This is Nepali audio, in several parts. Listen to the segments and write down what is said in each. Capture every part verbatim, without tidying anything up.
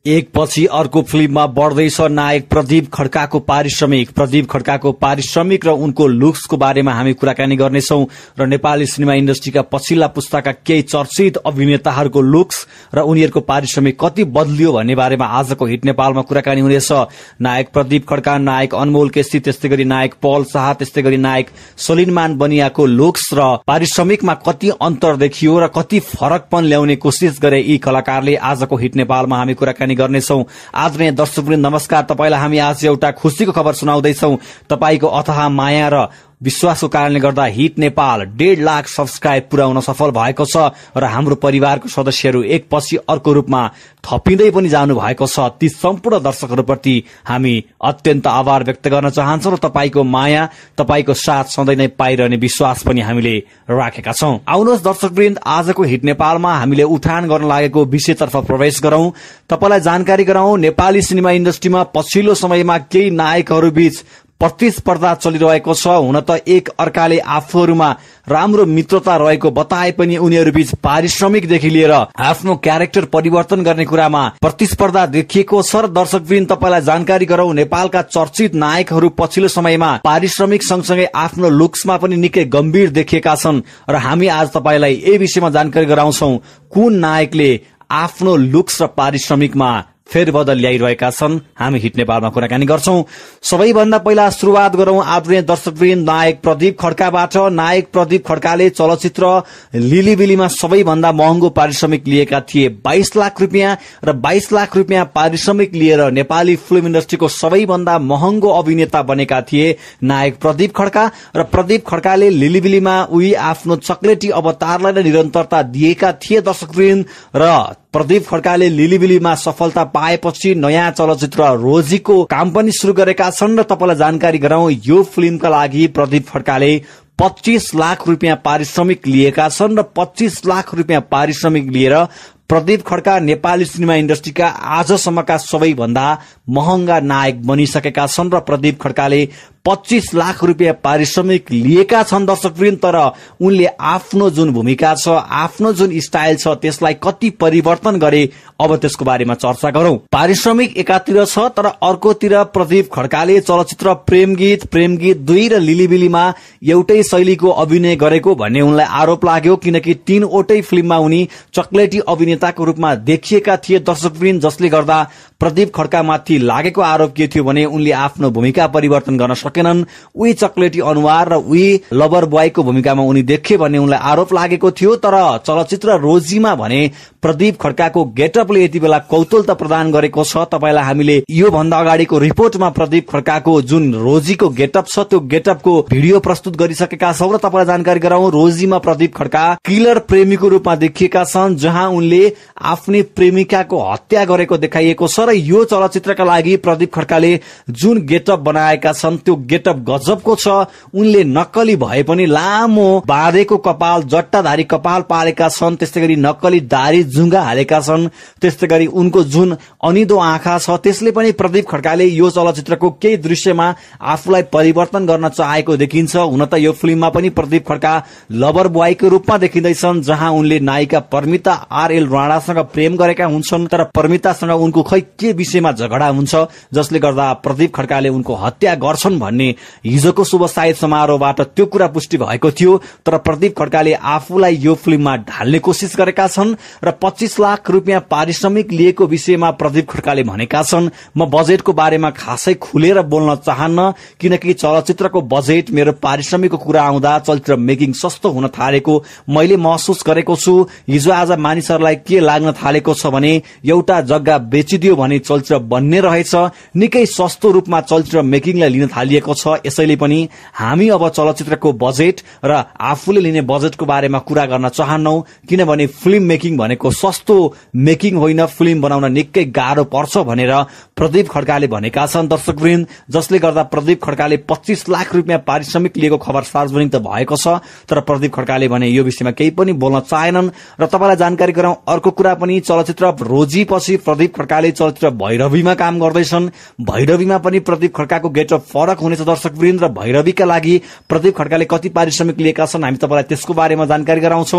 एक पछि अर्को फिल्ममा बढ्दैछ नायक प्रदीप खड्काको पारिश्रमिक। प्रदीप खड्काको पारिश्रमिक र उनको लुक्सको बारेमा हामी कुराकानी गर्नेछौं र नेपाली सिनेमा इन्डस्ट्रीका पछिल्ला पुस्ताका केही चर्चित अभिनेताहरूको लुक्स र उनीहरूको पारिश्रमिक कति बदलियो भन्ने बारेमा आजको हिट नेपालमा कुराकानी हुनेछ। नायक प्रदीप खड्का, नायक अनमोल केसी, त्यस्तै गरी नायक पल शाह, त्यस्तै गरी नायक सलिमान बनियाको लुक्स र पारिश्रमिकमा कति अन्तर देखियो र कति फरकपन ल्याउने कोसिस गरे यी कलाकारले। आजको हिट नेपालमा हामी कुराकानी गर्नेछौं। आदरणीय दर्शकवृन्द नमस्कार। तपाईलाई हामी आज एउटा खुशीको खबर सुनाउँदैछौं। तपाईको अथाह माया र विश्वासको कारणले गर्दा हिट नेपाल डेढ़ लाख सब्सक्राइब पुर्याउन सफल भएको छ र हाम्रो परिवारको सदस्यहरू एक पछि अर्को रूपमा थपिँदै पनि जानु भएको छ। ती सम्पूर्ण दर्शकहरूप्रति हामी अत्यन्त आभार व्यक्त गर्न चाहन्छौं र तपाईको माया, तपाईको साथ सधैँ नै पाइरहने विश्वास पनि हामीले राखेका छौं। आउनुहोस् दर्शकवृन्द, आजको हिट नेपालमा हामीले उठान गर्न लागेको विषयतर्फ प्रवेश गरौं। तपाईलाई जानकारी गराउँ, नेपाली सिनेमा इन्डस्ट्रीमा पछिल्लो समयमा केही नायकहरू बीच प्रतिस्पर्धा चलिरहेको छ। हुन त एक अर्काले आफूहरूमा राम्रो मित्रता रहेको बताए पनि उनीहरूबीच पारिश्रमिकदेखि लिएर आफ्नो क्यारेक्टर परिवर्तन गर्ने कुरामा प्रतिस्पर्धा देखिएको छ। र दर्शकवृन्द तपाईलाई जानकारी गराउँ, नेपालका चर्चित नायकहरू पछिल्लो समयमा पारिश्रमिक सँगसँगै आफ्नो लुक्समा पनि निकै गम्भीर देखिएका छन् र हामी आज तपाईलाई यही विषयमा जानकारी गराउँछौं कुन नायकले आफ्नो लुक्स र पारिश्रमिकमा फेरबदल ल्याइरहेका छन्। हामी हिट नेपालमा कुराकानी गर्छौं। सबैभन्दा पहिला शुरूआत गरौं आदरणीय दर्शकवृन्द नायक प्रदीप खड्काबाट। नायक प्रदीप खड्काले चलचित्र लिलीबिलीमा सबैभन्दा महँगो पारिश्रमिक लिएका थिए, बाइस लाख रुपियाँ र बाइस लाख रुपियाँ पारिश्रमिक लिएर नेपाली फिल्म इन्डस्ट्रीको सबैभन्दा महँगो अभिनेता बनेका थिए नायक प्रदीप खड्का। र प्रदीप खड्काले लिलीबिलीमा उही आफ्नो चक्लेटी अवतारलाई नै निरन्तरता दिएका थिए दर्शकवृन्द। र प्रदीप खड्काले लिलीबिलीमा सफलता पाएपछि नयाँ चलचित्र रोजीको काम पनि शुरू गरेका छन् र तपाईलाई जानकारी गराउँ, यो फिल्मका लागि प्रदीप खड्काले पच्चीस लाख रुपियाँ पारिश्रमिक लिएका छन् र पच्चीस लाख रुपियाँ पारिश्रमिक लिएर प्रदीप खड्का नेपाली सिनेमा इन्डस्ट्रीका आजसम्मका सबैभन्दा महँगा नायक बनिसकेका छन् र प्रदीप खड्काले पच्चीस लाख रुपियाँ पारिश्रमिक लिएका छन् दर्शकवृन्द। तर उनले आफ्नो जुन भूमिका छ, आफ्नो जुन स्टाइल छ, त्यसलाई कति परिवर्तन गरे, अब त्यसको बारेमा चर्चा गरौं। पारिश्रमिक एकातिर छ, तर अर्कोतिर प्रदीप खड्काले चलचित्र प्रेम गीत, प्रेम गीत दुई र लिलीबिलीमा एउटै शैलीको अभिनय गरेको भन्ने उनलाई आरोप लाग्यो, किनकि तीनवटै फिल्ममा उनी चक्लेटी अभिनेताको रूपमा देखिएका थिए दर्शकवृन्द। जसले गर्दा प्रदीप खड्कामाथि लागेको आरोप के थियो भने उनले आफ्नो भूमिका परिवर्तन गर्न सकेनन्। उही चक्लेटी अनुहार र उही लभर बोयको भूमिकामा उनी देखे भन्ने उनलाई आरोप लागेको थियो। तर चलचित्र रोजीमा भने प्रदीप खड्काको गेटअपले यति बेला कौतुहलता प्रदान गरेको छ। तपाईलाई हामीले यो भन्दा अगाडिको रिपोर्टमा प्रदीप खड्काको जुन रोजीको गेटअप छ त्यो गेटअपको भिडियो प्रस्तुत गरिसकेका छौं र तपाईलाई जानकारी गराउँ, रोजीमा प्रदीप खड्का किलर प्रेमीको रूपमा देखिएका छन्, जहाँ उनले आफ्नै प्रेमिकाको हत्या गरेको देखाइएको छ। र यो चलचित्रका लागि प्रदीप खड्काले जुन गेटअप बनाएका छन् त्यो गेटअप गजबको छ। उनले नक्कली भए पनि लामो बाँधेको कपाल, जट्टाधारी कपाल पालेका छन्, त्यस्तै गरी नक्कली दारी जुङ्गा हालेका छन्, त्यस्तै गरी उनको जुन अनिदो आँखा छ त्यसले पनि प्रदीप खड्काले यो चलचित्रको केही दृश्यमा आफूलाई परिवर्तन गर्न चाहेको देखिन्छ। हुन त यो फिल्ममा पनि प्रदीप खड्का लभर बोयको रूपमा देखिँदैछन्, जहाँ उनले नायिका परमिता आरएल राणासँग प्रेम गरेका हुन्छन्, तर परमितासँग उनको खै के विषयमा झगडा हुन्छ, जसले गर्दा प्रदीप खड्काले उनको हत्या गर्छन् भन्ने हिजोको शुभ साहित्य समारोहबाट त्यो कुरा पुष्टि भएको थियो। तर प्रदीप खड्काले आफूलाई यो फिल्ममा ढाल्ने कोसिस गरेका छन् र पच्चीस लाख रुपियाँ पारिश्रमिक लिएको विषयमा प्रदीप खड्काले भनेका छन्, म बजेटको बारेमा खासै खुलेर बोल्न चाहन्न, किनकि चलचित्रको बजेट मेरो पारिश्रमिकको कुरा आउँदा चलचित्र मेकिङ सस्तो हुन थालेको मैले महसुस गरेको छु। हिजो आज मानिसहरूलाई के लाग्न थालेको छ भने एउटा जग्गा बेचिदियो भने चलचित्र बन्ने रहेछ, निकै सस्तो रूपमा चलचित्र मेकिङलाई लिन थालिएको छ। यसैले पनि हामी अब चलचित्रको बजेट र आफूले लिने बजेटको बारेमा कुरा गर्न चाहन्नौ, किनभने फिल्म मेकिङ भनेको सस्तो मेकिङ होइन, फिल्म बनाउन निकै गाह्रो पर्छ भनेर प्रदीप खड्काले भनेका छन् दर्शकवृन्द। जसले गर्दा प्रदीप खड्काले पच्चीस लाख रुपियाँ पारिश्रमिक लिएको खबर सार्वजनिक त भएको छ, तर प्रदीप खड्काले भने यो विषयमा केही पनि बोल्न चाहेनन्। र तपाईलाई जानकारी गराउँ अर्को कुरा पनि, चलचित्र रोजी पछि प्रदीप खड्काले चलचित्र भैरवीमा काम गर्दैछन्। भैरवीमा पनि प्रदीप खड्काको गेटअप फरक हुनेछ दर्शकवृन्द। र भैरवीका लागि प्रदीप खड्काले कति पारिश्रमिक लिएका छन् हामी तपाईलाई त्यसको बारेमा जानकारी गराउँछौं।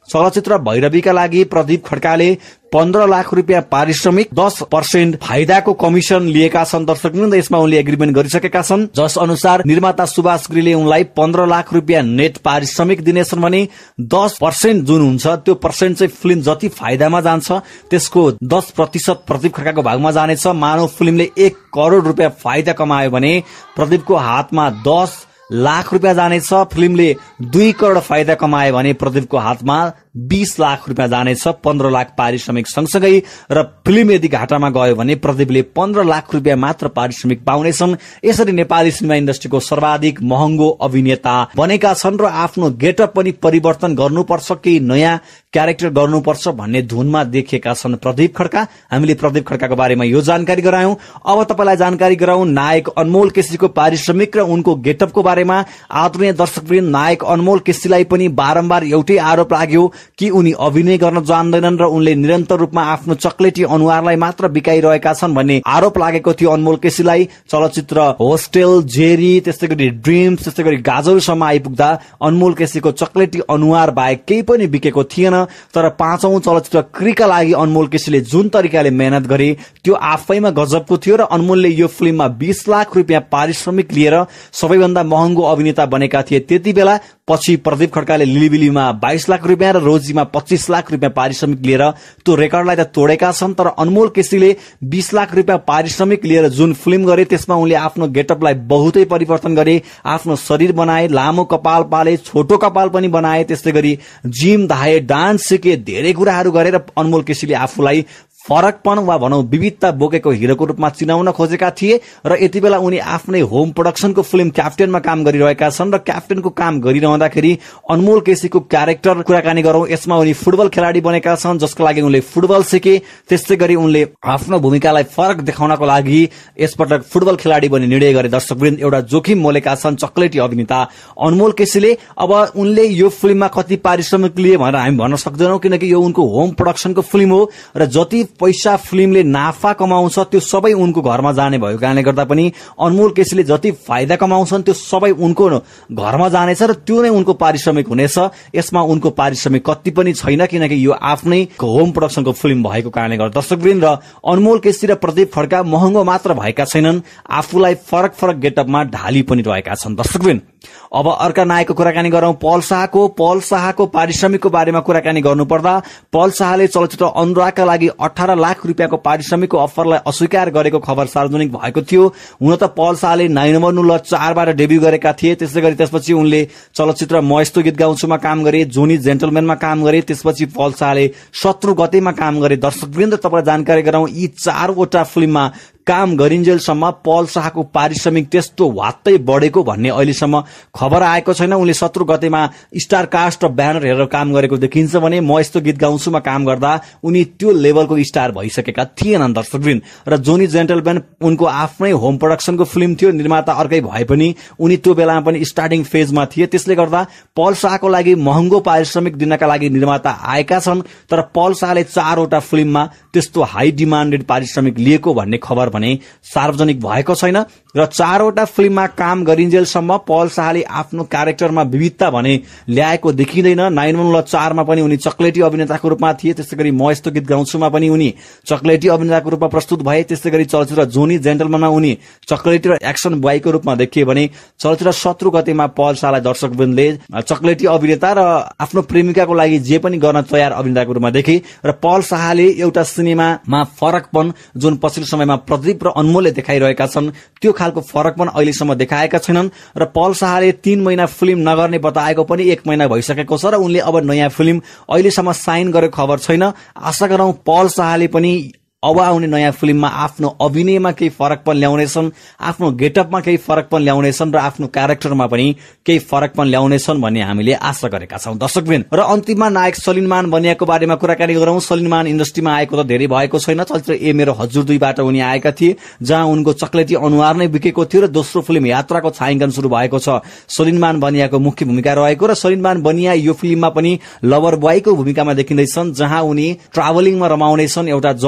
चलचित्र भैरवीका लागि प्रदीप खड्काले पन्ध्र लाख रुपियाँ पारिश्रमिक, दस पर्सेन्ट फाइदाको कमिसन लिएका छन् दर्शकवृन्द। यसमा उनले एग्रिमेन्ट गरिसकेका छन्, जस अनुसार निर्माता सुभाष गिरीले उनलाई पन्ध्र लाख रुपियाँ नेट पारिश्रमिक दिनेछन् भने दस पर्सेन्ट जुन हुन्छ त्यो पर्सेन्ट चाहिँ फिल्म जति फाइदामा जान्छ त्यसको दस प्रतिशत प्रदीप खड्काको भागमा जानेछ। मानव फिल्मले एक करोड़ रुपियाँ फाइदा कमायो भने प्रदीपको हातमा दस लाख रुपियाँ जानेछ। फिल्मले दुई करोड़ फाइदा कमायो भने प्रदीपको हातमा बीस लाख रुपियाँ जानेछ, पन्ध्र लाख पारिश्रमिक सँगसँगै। र फिल्म यदि घाटामा गयो भने प्रदीपले पन्ध्र लाख रुपियाँ मात्र पारिश्रमिक पाउनेछन्। यसरी नेपाली सिनेमा इन्डस्ट्रीको सर्वाधिक महँगो अभिनेता बनेका छन् र आफ्नो गेटअप पनि परिवर्तन गर्नुपर्छ, केही नयाँ क्यारेक्टर गर्नुपर्छ भन्ने धुनमा देखिएका छन् प्रदीप खड्का। हामीले प्रदीप खड्काको बारेमा यो जानकारी गरायौं। अब तपाईलाई जानकारी गराउँ नायक अनमोल केसीको पारिश्रमिक र उनको गेटअपको बारेमा। आदरणीय दर्शकवृन्द, नायक अनमोल केसीलाई पनि बारम्बार एउटै आरोप लाग्यो कि उनी अभिनय गर्न जान्दैनन् र उनले निरन्तर रूपमा आफ्नो चक्लेटी अनुहारलाई मात्र बिकाइरहेका छन् भन्ने आरोप लागेको थियो अनमोल केसीलाई। चलचित्र होस्टेल, जेरी, त्यस्तै गरी ड्रिम्स, त्यस्तै गरी गाजलसम्म आइपुग्दा अनमोल केसीको चक्लेटी अनुहार बाहेक केही पनि बिकेको थिएन। तर पाँचौं चलचित्र क्रीका लागि अनमोल केसीले जुन तरिकाले मेहनत गरे त्यो आफैमा गजबको थियो र अनमोलले यो फिल्ममा बीस लाख रुपियाँ पारिश्रमिक लिएर सबैभन्दा महँगो अभिनेता बनेका थिए त्यति बेला। पछि प्रदीप खड्काले लिलिबिलीमा बाइस लाख रुपियाँ र रोजीमा पच्चीस लाख रुपियाँ पारिश्रमिक लिएर त्यो रेकर्डलाई त तोडेका छन्। तर अनमोल केसीले बीस लाख रुपियाँ पारिश्रमिक लिएर जुन फिल्म गरे त्यसमा उनले आफ्नो गेटअपलाई बहुतै परिवर्तन गरे, आफ्नो शरीर बनाए, लामो कपाल पाले, छोटो कपाल पनि बनाए, त्यस्तै गरी जिम धाए, डान्स सिके, धेरै कुराहरू गरेर अनमोल केसीले आफूलाई फरकपन वा भनौं विविधता बोकेको हिरोको रूपमा चिनाउन खोजेका थिए। र यति बेला उनी आफ्नै होम प्रोडक्सनको फिल्म क्याप्टेनमा काम गरिरहेका छन् र क्याप्टेनको काम गरिरहँदाखेरि अनमोल केसीको क्यारेक्टर कुराकानी गरौं। यसमा उनी फुटबल खेलाडी बनेका छन् जसको लागि उनले फुटबल सिके। त्यस्तै गरी उनले आफ्नो भूमिकालाई फरक देखाउनको लागि यसपटक फुटबल खेलाडी बन्ने निर्णय गरे। दर्शकवृन्द, एउटा जोखिम मोलेका छन् चक्लेटी अभिनेता अनमोल केसीले। अब उनले यो फिल्ममा कति पारिश्रमिक लिए भनेर हामी भन्न सक्दैनौं, किनकि यो उनको होम प्रोडक्सनको फिल्म हो र जति पैसा फिल्मले नाफा कमाउँछ त्यो सबै उनको घरमा जाने भएको कारणले गर्दा पनि अनमोल केसीले जति फाइदा कमाउँछन् त्यो सबै उनको घरमा जानेछ र त्यो नै उनको पारिश्रमिक हुनेछ। यसमा उनको पारिश्रमिक कति पनि छैन, किनकि यो आफ्नै होम प्रोडक्सनको फिल्म भएको कारणले गर्दा। दर्शकवृन्द, र अनमोल केसी र प्रदीप खड्का महँगो मात्र भएका छैनन्, आफूलाई फरक फरक गेटअपमा ढाली पनि रहेका छन्। दर्शकवृन्द, अब अर्का नायकको कुराकानी गरौं। पल शाहको पल शाहको पारिश्रमिकको बारेमा कुराकानी गर्नुपर्दा पल शाहले चलचित्र अनुरागका लागि अठारह लाख रुपियाँको पारिश्रमिकको अफरलाई अस्वीकार गरेको खबर सार्वजनिक भएको थियो। हुन त पल शाहले नाइ नम्बर नुल चारबाट डेब्यू गरेका थिए। त्यसै गरी त्यसपछि उनले चलचित्र म यस्तो गीत गाउँछुमा काम गरे, जोनी जेन्टलम्यानमा काम गरे, त्यसपछि पल शाहले शत्रु गतेमा काम गरे। दर्शकवृन्द, तपाईलाई जानकारी गराउँ, यी चारवटा फिल्ममा काम गरिन्जेलसम्म पल शाहको पारिश्रमिक त्यस्तो वात्तै बढेको भन्ने अहिलेसम्म खबर आएको छैन। उनले शत्रु गतेमा स्टार कास्ट र ब्यानर हेरेर काम गरेको देखिन्छ भने म यस्तो गीत गाउँछुमा काम गर्दा उनी त्यो लेभलको स्टार भइसकेका थिएनन्। दर्शकवृन्द, र जोनी जेन्टलम्यान उनको आफ्नै होम प्रोडक्सनको फिल्म थियो, निर्माता अर्कै भए पनि उनी त्यो बेलामा पनि स्टार्टिङ फेजमा थिए। त्यसले गर्दा पल शाहको लागि महँगो पारिश्रमिक दिनका लागि निर्माता आएका छन्, तर पल शाहले चारवटा फिल्ममा त्यस्तो हाई डिमान्डेड पारिश्रमिक लिएको भन्ने खबर भने सार्वजनिक भएको छैन। र चारवटा फिल्ममा काम गरिन्जेलसम्म पल शाहले आफ्नो क्यारेक्टरमा विविधता भने ल्याएको देखिँदैन। नाइन वन चारमा पनि उनी चक्लेटी अभिनेताको रूपमा थिए। त्यस्तै गरी म यस्तो गीत गाउँछुमा पनि उनी चक्लेटी अभिनेताको रूपमा प्रस्तुत भए। त्यस्तै गरी चलचित्र जोनी जेन्टलम्यानमा उनी चक्लेटी र एक्सन बोयको रूपमा देखिए भने चलचित्र शत्रु गतेमा पल शाहलाई दर्शकवृन्दले चक्लेटी अभिनेता र आफ्नो प्रेमिकाको लागि जे पनि गर्न तयार अभिनेताको रूपमा देखे। र पल शाहले एउटा सिनेमामा फरकपन जुन पछिल्लो समयमा प्रदीप र अनमोलले देखाइरहेका छन् त्यो खालको फरकपन अहिलेसम्म देखाएका छैनन्। र पल शाहले तीन महिना फिल्म नगर्ने बताएको पनि एक महिना भइसकेको छ र उनले अब नयाँ फिल्म अहिलेसम्म साइन गरेको खबर छैन। आशा गरौं पल शाहले पनि अब आउने नयाँ फिल्ममा आफ्नो अभिनयमा केही फरकपन ल्याउनेछन्, आफ्नो गेटअपमा केही फरकपन ल्याउनेछन् र आफ्नो क्यारेक्टरमा पनि केही फरकपन ल्याउनेछन् भन्ने हामीले आशा गरेका छौं। दर्शकवृन्द, र अन्तिममा नायक सलिन मान बनियाको बारेमा कुराकानी गरौं। सलिन मान इन्डस्ट्रीमा आएको त धेरै भएको छैन। चलचित्र ए मेरो हजुर दुईबाट उनी आएका थिए, जहाँ उनको चक्लेटी अनुहार नै बिकेको थियो र दोस्रो फिल्म यात्राको छायाङ्कन शुरू भएको छ। सलिन मान बनियाको मुख्य भूमिका रहेको र सलिन मान बनिया यो फिल्ममा पनि लभर बोयको भूमिकामा देखिँदैछन्, जहाँ उनी ट्राभलिङमा रमाउनेछन्, एउटा जर्नीको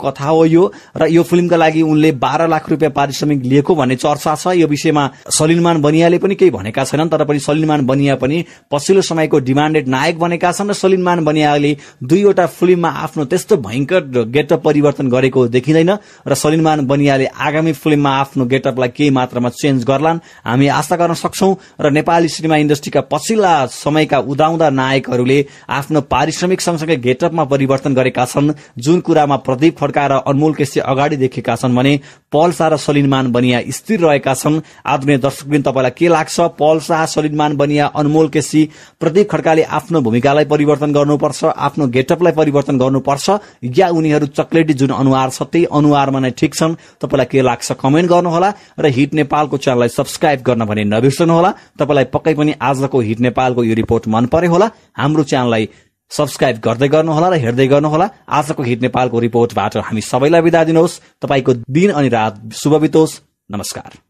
कथा हो यो र यो फिल्मका लागि उनले बाह्र लाख रुपियाँ पारिश्रमिक लिएको भन्ने चर्चा छ। यो विषयमा सलिलमान बनियाले पनि केही भनेका छैनन्, तर पनि सलिलमान बनिया पनि पछिल्लो समयको डिमान्डेड नायक बनेका छन् र सलिलमान बनियाले दुईवटा फिल्ममा आफ्नो त्यस्तो भयंकर गेटअप परिवर्तन गरेको देखिँदैन र सलिलमान बनियाले आगामी फिल्ममा आफ्नो गेटअपलाई केही मात्रामा चेन्ज गर्लान् हामी आशा गर्न सक्छौं र नेपाली सिनेमा इन्डस्ट्रीका पछिल्ला समयका उदाउँदा नायकहरूले आफ्नो पारिश्रमिक सँगसँगै गेटअपमा परिवर्तन गरेका छन्। जुन कुरामा प्रदीप खड्का र अनमोल केसी अगाडि देखेका छन् भने पल शाह र सलिलमान बनिया स्थिर रहेका छन्। आदरणीय दर्शकवृन्द, तपाईलाई के लाग्छ? पल शाह, सलिलमान बनिया, अनमोल केसी, प्रदीप खड्काले आफ्नो भूमिकालाई परिवर्तन गर्नुपर्छ, आफ्नो गेटअपलाई परिवर्तन गर्नुपर्छ या उनीहरू चक्लेटी जुन अनुहार छ त्यही अनुहारमा नै ठिक छन्? तपाईलाई के लाग्छ कमेन्ट गर्नुहोला र हिट नेपालको च्यानललाई सब्स्क्राइब गर्न भने नबिर्सनुहोला। तपाईलाई पक्कै पनि आजको हिट नेपालको यो रिपोर्ट मन पर्यो होला, हाम्रो च्यानललाई सब्स्क्राइब गर्दै गर्नुहोला र हेर्दै गर्नुहोला। आजको हिट नेपालको रिपोर्टबाट हामी सबैलाई बिदा दिनुहोस्। तपाईको दिन अनि रात शुभ बितोस्। नमस्कार।